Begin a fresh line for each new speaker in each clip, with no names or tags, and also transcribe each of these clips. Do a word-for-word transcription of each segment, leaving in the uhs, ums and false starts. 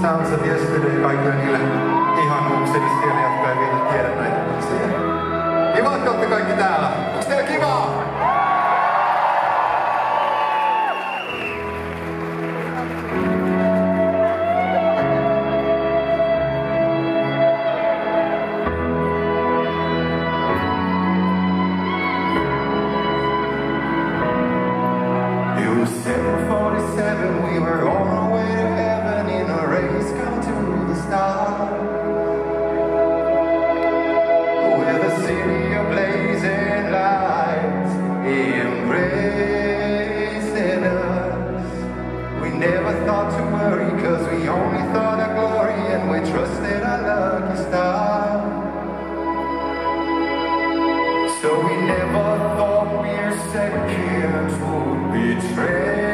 Sounds of Yesterday kaikille niille ihanuuksille siellä, jotka ei vielä tiedä näitä biisejä. Kiva, että olette kaikki täällä. Onks teillä kivaa? seven forty-seven, we were on our way to heaven in a race come to the stars. With a city of blazing lights embracing us. We never thought to worry, cause we only thought of glory, and we trusted our lucky star. So we never thought we're seconds would betray.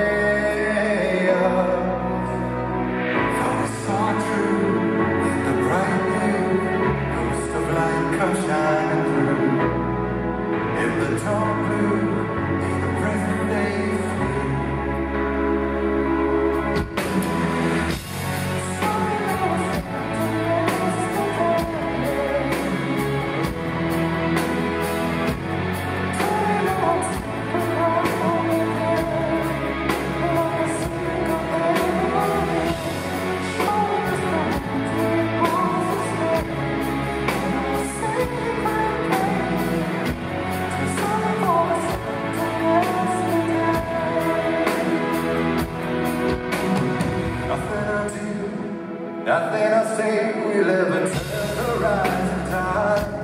Shining through in the dark blue, in the present day nothing I say will ever turn the rising tide.